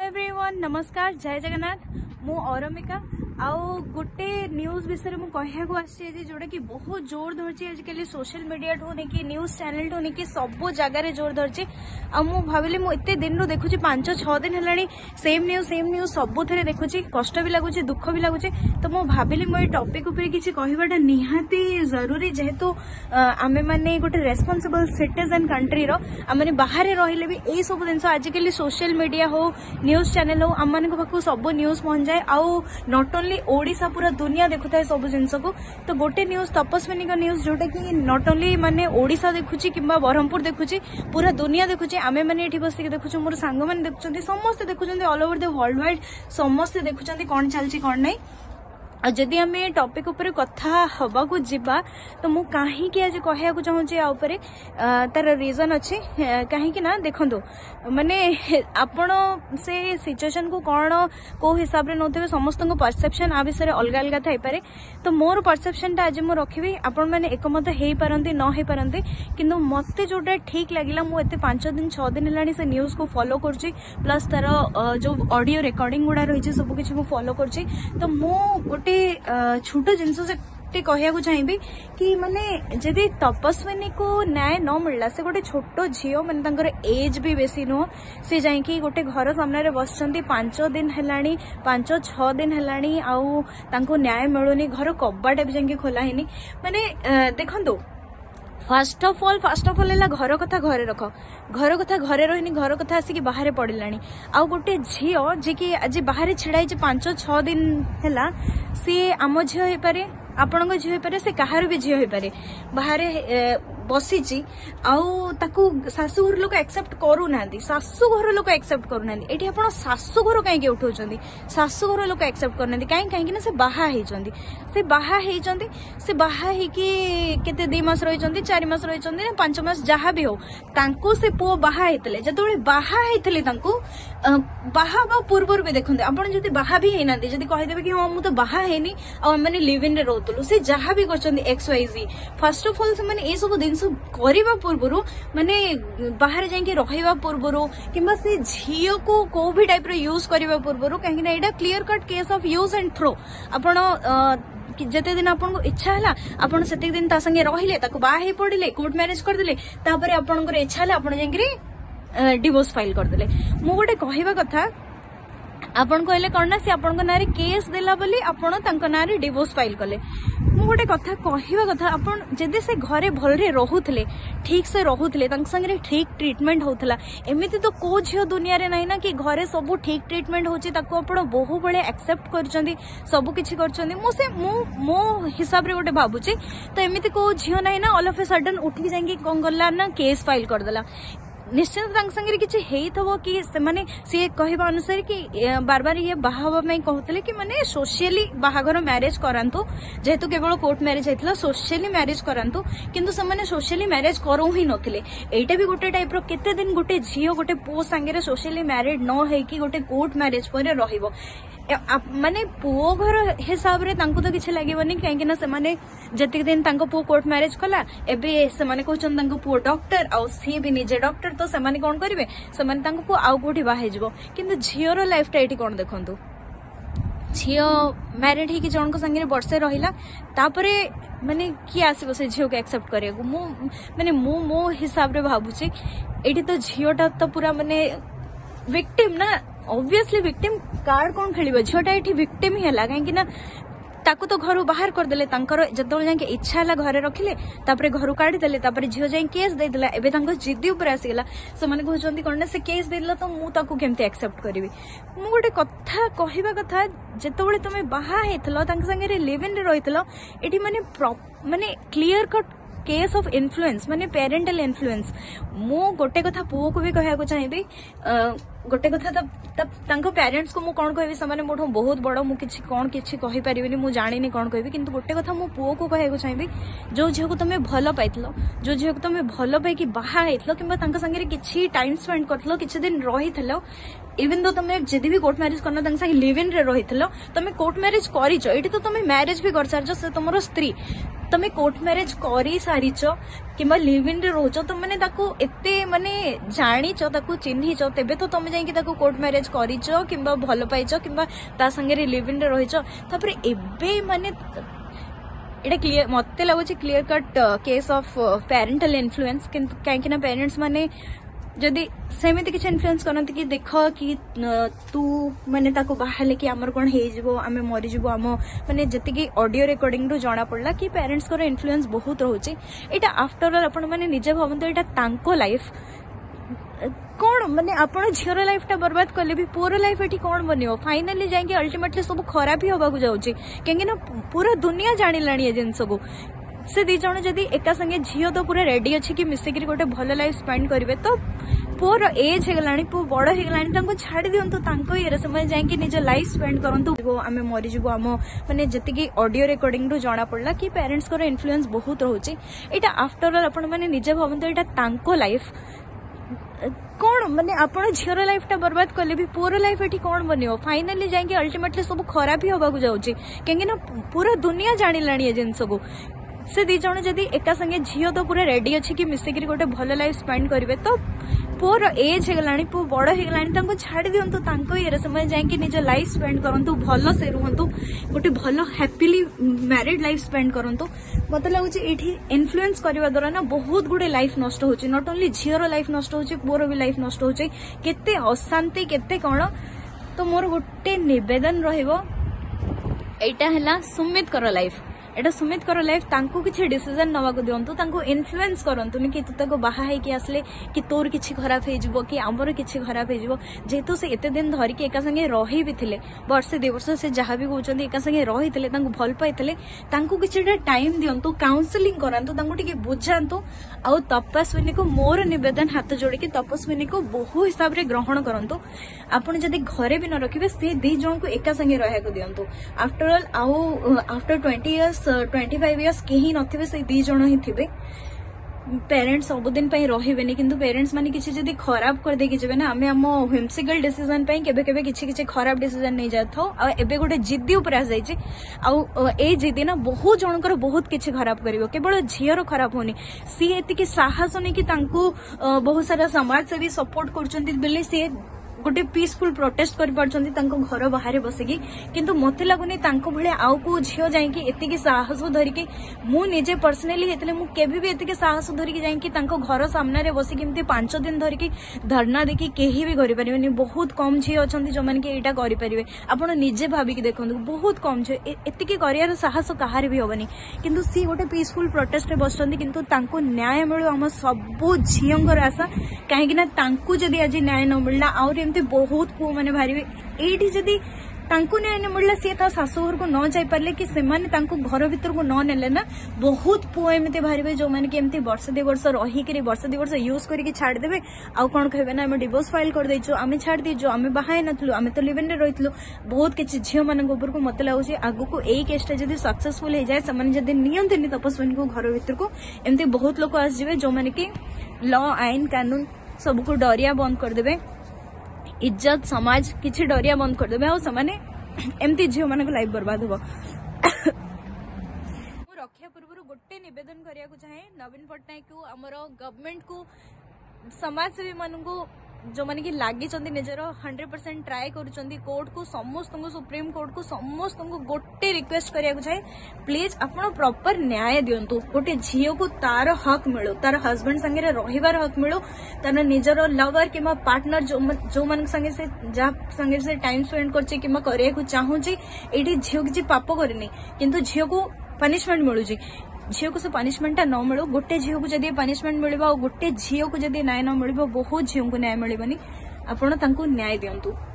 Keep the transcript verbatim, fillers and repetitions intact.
Everyone नमस्कार जय जगन्नाथ मु औरमिका आउ गोटे न्यूज विषय में कहू आसी जोटा कि बहुत जोर धरची आजिकल सोशल मीडिया ठू नहीं न्यूज चैनल ठू नहीं सब जगार जोर धरची आ मु भाविली मु एते दिन रू देखुची पांच छह दिन है सेम न्यूज सेम न्यूज सब थे देखुची कष्ट भी लगुच दुख भी लगुच तो मु भाविली मो टॉपिक उपर किसी कहवाटा निहाती जरूरी जेहेतु आमे माने गोटे रेस्पॉन्सिबल सिटीजन कंट्री रो आमे बाहर रहिले भी एई सब दिन आजिकल सोशल मीडिया हो न्यूज चैनल हो आम मान पाखु सब न्यूज पहुंच जाए आउ नॉट ओनली ओडिशा पूरा दुनिया देखुता है सब जिनस को तो गोटे न्यूज तपस्विनी का न्यूज जोटा कि नॉट ओनली माने ओडिशा देखुची किंबा ब्रह्मपुर देखुची पूरा दुनिया देखुची आमे माने एठी बसिक देखुछु मोर सांग माने देखुचंती समस्त देखुचंती all over the world wide समस्त देखुचंती कोन चलची कोन नै जदि आम टॉपिक उपर कथा हवा को जिबा तो मु कहीं आज कहया चाहूँगी तार रीजन अच्छे कहीं ना देखो माने आपण से सिचुएशन को कौन को हिसाब रे नौथे समस्त परसेप्शन आ विषय अलग अलग थाई पारे तो मोर परसेप्शन टा आज मु रखी आपण मैंने एकमत हो पारती न हो पारती किंतु मते जोटा ठीक लगिला मु एते पांच दिन छह दिन है से न्यूज को फॉलो करुच्ची प्लस तार जो ऑडियो रिकॉर्डिंग गुड़ा रही सब किसी मु फॉलो करुच्ची तो मु गोटे छोट जिनस से कहया चाहिए कि माने जदि तपस्विनी को न्याय न मिलला से गोटे छोट झील माने एज भी बेसी नुह से जाइकी गोटे घर सामने बस पांच दिन है पांच छह दिन है आउ तांको न्याय मिलूनी घर कबाटा भी जाइए खोला है माने देखो first of all first of all है घर कथा घरे रख घर कथा घरे रही घर कथा आसिक बाहर पड़ला आउ गोटे झील जी कि आज बाहर छिड़ा पांच छह दिन है सी आम झील हो पारे आपण झील हो पारे से कहार भी झील हो पारे बाहर बसी आउ ताकू शाशुघर लोक एक्सेप्ट करूना शाशुघर लोक एक्सेप्ट करूना ये आप शाशुघर कहीं उठाऊँ शाशुघर लोक एक्सेप्ट करना कहीं कहीं से बाहा से बाहा से बाहा केते दी मास रही चार मास रही पांच मास जहाँ भी हो तांको से पुओ बाहा होते जो बाहा होते बाहा पूर्व भी देखते आपड़ जब बाहा भी होना जब कहीदेवे कि हाँ मुझे बाहा है आने लिव इन रोलु से जहाँ भी कर X Y Z first of all से सब दिन करने पूर्व माने बाहर जाके रहा पूर्व कि झील को को भी टाइप यूज करने पूर्व कहीं यहाँ clear cut case of use and throw आपण जिते दिन आपको इच्छा है आपड़ से दिन संगे रहिले बाहे पड़े कोर्ट मैरेज करदे तापर आपंकर इच्छा है आप डिवोर्स फाइल करदे मु गोटे कहवा कथा आपन कहले कौन ना सी आपन ना केस देला बोली आपन तांको ना डिवोर्स फाइल कले मु गोटे कथा कहवा कथा आपन जदि से घरे भलरे रहुथले ठीक से रहुथले तांक संगे ठीक ट्रीटमेंट होथला एमिति तो को झियो दुनिया रे नाही ना कि घरे सब ठीक ट्रीटमेंट होची ताको आपन बहु बळे एक्सेप्ट करचंदी सब किछि करचंदी मु से मु मो हिसाब रे गोटे भाबुची तो एमिति को झियो नाही ना ऑल ऑफ ए सडन उठी जांगी कोन गल्ला ना केस फाइल कर देला निश्चित संगे किसी कि सी कहवा अनुसार कि बार बार ये बाहा कहते कि माने सोशियली बाहागर मैरिज करातु जेहेतु केवल कोर्ट मैरिज होता सोशियली मैरिज करातु किंतु से सोशियली मैरिज करू ही नथिले एटा भी गोटे टाइप रो केते दिन गोटे झील गोटे पुओ संगे सोशियली मैरिड न होइकी गोटे कोर्ट मैरिज पर रहिबो माने पुओ घर हिसाब रे तांको तो किछि लागेबनी काहेकि ना से माने जतिक दिन तांको पुओ कोर्ट मैरिज कला एबे से माने कहचन तांको पुओ डॉक्टर आ सी भी निजे डॉक्टर तो से माने कोन करिवे से माने तांको पुओ आउ कोठी बाहे जिवो किंतु झियोर लाइफ टा एठी कोन देखंतु झियो मैरिड ही कि जणको संगे वर्षे रहिला तापरे माने की आसीबो से झियो के एक्सेप्ट करिया मु माने मु मो हिसाब रे भाबुची एठी तो झियोटा तो पूरा माने विक्टिम ना ऑब्वियसली विक्टिम कार्ड कौन खेल झीटा ये विक्टिम ही है कहीं ताकू तो घर बाहर करदे जो जाके इच्छा है घरे रखिले तापर घर काढ़ीदे झील जाए केस देदेला एवं जिद्दी उपर आसीगला से कहते कौन से केस देदेला तो मुझे केमती एक्सेप्ट करी मु गोटे कथा कहवा कथा जिते तुम बाहा संगे लिव इन रही ये माने माने clear cut case of influence माने पेरेंटल इन्फ्लुएंस मु गोटे कथा पुओ को भी कहया चाहिए गोटे कथा तब तांको पेरेंट्स को मु कौन कहबी से मोठो बहुत बड़ मु किछि कौन किछि कहि परिबिनी मु जानिनी कौन कहबी किंतु गोटे कथा मु पुओ को कहया चाहिए जो झील को तुम भल पाइथलो जो झील को तुम भल पाइकी बाहा हेथलो किंबा तांका संगे किछि टाइम स्पेंड करथलो किछि दिन रहिथलो इवन दो तुम जदि भी कोर्ट मैरिज करना तांका संगे लिव इन रे रहिथलो तुम कोर्ट मैरिज करिछ एठी तो तुम मैरिज भी कर सारछ से तुमरो स्त्री तुम कोर्ट मैरिज कर सारीच कि लिव इन रोच तुम मैंने एते माने जानीच चिन्हिच तेबे तो तुम जाइए कोर्ट मैरिज करिच किंबा भल पाइच किंबा ता संगे लिव इन रे रहिच तापर एबे माने एटा क्लियर मते लगुच clear cut case of parental influence कहीं ना पेरेंट्स माने जदि सेमती किसी इन्फ्लुएंस करते कि देख कि तू माने ताको बाहर कि आमर कौन हो आम मरीज आम माने जी ऑडियो रिकॉर्डिंग रु जना पड़ा कि पेरेंट्स को इन्फ्लुएंस बहुत रोचे यहाँ आफ्टर ऑल आपण मैंने निजे भावतु यहाँ लाइफ कौन माने आपण झीर लाइफ टा बर्बाद कले भी पुअर लाइफ एटी कौन बनियो फाइनली जाएंगे अल्टीमेटली सब खराब ही होबाकू जाउची कहीं ना पूरा दुनिया जानिलाणी ए जिनस को से दी जण जदि एका संगे झील तो पूरा रेडी अच्छी कि मिसिक गोटे भल लाइफ स्पेंड करेंगे तो पुअर एज होगलानी पु बड़ होगलानी छाड़ी दिंतु ये समय जाए निज लाइफ स्पेंड करूँ आम मरीज आम मैंने जी ऑडियो रिकॉर्डिंग रु जना पड़ा कि पेरेंट्स को इन्फ्लुएंस बहुत रोचे यहाँ आफ्टर ऑल आपण मैंने निजे भावतु यहाँ लाइफ कौन माने आपण झीर लाइफ टा बर्बाद कले भी पुअर लाइफ एटी कौन बनियो फाइनली जाएंगे अल्टीमेटली सब खराब ही होबाकू जाउची कहीं ना पूरा दुनिया जानिलाणी ए जिनस को से दी जण जदि एका संगे झील तो पूरा रेडी अच्छी कि मिसिक गोटे भल लाइफ स्पेंड करेंगे तो पुअर एज होगलानी पु बड़ होगलानी छाड़ी दिंतु ये समय जाए निज लाइफ स्पेंड करूँ भल से रुहतु गोटे भल हैप्पीली मैरिड लाइफ स्पेंड करूँ मत लगुच ये इन्फ्लुएंस करने द्वारा ना बहुत गुड़े लाइफ नष्ट हो नॉट ओनली झीर लाइफ नष्ट हो पुअर भी लाइफ नष्ट हो केते अशांति केते कौन तो मोर गोटे निवेदन रहिबो एटा हला सुमित कर लाइफ एटा सुमित कर लाइफ तांको किछि डिसीजन नवा को दियंतु तांको इन्फ्लुएंस करंतुनी कि तू ताको बाहा है कि आसले कि तोर किछि खराब हे जिवो कि हमर किछि खराब हे जिवो जेतु से एते दिन धरि कि एका संगे रही भी थिले वर्ष दे वर्ष से जहा भी कहउचंदी एका संगे रही थिले तांको भल पाइथिले तांको किछि टाइम दियंतु काउंसलिंग करंतु तांको टिके बुझांतु आ तपस्विनी को मोर निवेदन हाथ जोड़ी कि तपस्विनी को बहु हिसाब रे ग्रहण करंतु आपण जदि घरे भी न रखिबे से दी जण को एका संगे रहया को दियंतु आफ्टर ऑल आउ after twenty years twenty five years कहीं नथिबे से दी जण ही थिबे पेरेंट्स सबुदिन पई रहिबेनी किंतु पेरेंट्स माने किछि जदि खराब कर देके जेबे ना हमें हम व्हिम्सिकल डिसीजन पई केबे केबे किछि किछि खराब डिसीजन नै जाथो आ एबे गोटे जिद्दी ऊपर आ जाइछि आ ए जिद्दी ना बहुत जनकर बहुत किछि खराब करिवो केवल झियर खराब होनी सी एति कि साहस नै कि तांको बहुत सारा समाज से भी सपोर्ट करचंती बेले सी गोटे पीसफुल प्रोटेस्ट कर पारछंती तांको घर बाहर बसिकी किंतु मते लागुनी तांको भले आउ को झियो जाईकी एतिकी साहस धरिकी मु निजे पर्सनली हेतले मु केबे भी एतिकी साहस धरिकी जाईकी तांको घर सामने रे बसिकी एमती पांच दिन धरिकी धरना देखी केही भी करि परिबेनी बहुत कम झियो अछंती जो माने कि एटा करि परिबे आपण निजे भाबिकी देखंतु बहुत कम झियो एतिकी करियार साहस कहार भी होबनी किंतु सी गोटे पीसफुल प्रोटेस्ट रे बसछंती किंतु तांको न्याय मिलु हम सब झियोंकर आशा काहेकि ना तांको जदी आज न्याय न मिलला और बहुत पुओ मैंने बाहर ये जदि न्याय न मिलला सी शाशु घर को न जाई पारे कि सेमाने घर भीतर को न नेले ना बहुत पुओ एमती बाहर जो मैंने कि वर्ष दि वर्ष रहीकि वर्ष दि वर्ष यूज करके छाड़देवे आउ कौन कहे ना आम डिवोर्स फाइल कर देचु आम छाड़ देचु आम बाहा नथिलु आम तो लिव इन रे रहितलु बहुत किछि झियो मानक ऊपर को मते लागुछि आगु को एई केसटा जदि सक्सेसफुल हो जाए सेमाने जदि नियंत्रिनी तपस्विनी को घर भीतर को एमती बहुत लोक आस जिवे जो माने कि लॉ आईन कानून सब को डरिया बंद कर देबे इज्जत समाज किछि डरिया बंद कर देबे आ समाने एमती झियो मानक लाइफ बर्बाद हो रक्षा पूर्व गोटे निवेदन करिया को चाहे नवीन पट्टनायक को हमर गवर्नमेंट को समाजसेवी मान को जो माने कि लागी चंदी निजर हंड्रेड परसेंट ट्राए करूचंदी कोर्ट को समस्त को सुप्रीम कोर्ट को समस्त को गोटे रिक्वेस्ट करिया को चाहे प्लीज आपण प्रॉपर न्याय दियंतु गोटे झियो को तार हक मिलो तार हस्बैंड संगे रहिबार हक मिलो तार निजर लवर किमा पार्टनर जो जो मन संगे से जा संगे से टाइम स्पेंड करछि किमा करिया को चाहूची एठी झियो किछि पाप करनी किंतु झियो को पनिशमेंट मिलुची झील को से पनिशमेंटा न मिलो गोटे झील को जदि पनिशमेंट मिल गोटे झील को जदि न्याय न मिल बहुत झील को न्याय मिलबनी आपण तांको न्याय दियंतु।